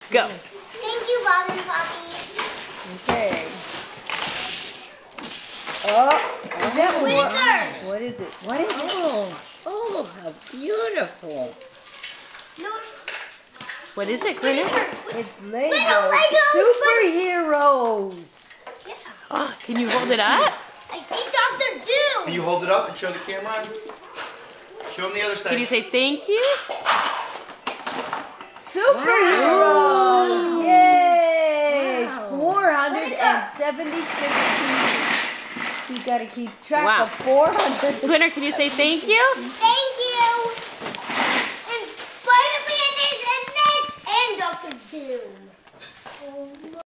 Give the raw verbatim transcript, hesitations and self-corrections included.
Go. Thank you, Bob and Poppy. Okay. Oh, is that Whittaker. what? What is it? What is it? Oh, oh, how beautiful. No, What is it, Critter? It's Lego, Little Legos, superheroes. yeah. Oh, can you hold it up? I see Doctor Doom. Can you hold it up and show the camera? Show them the other side. Can you say thank you? Superheroes! Yay! Wow. four hundred seventy-six pieces. You gotta keep track Wow. of four hundred. Critter, can you say thank you? Thank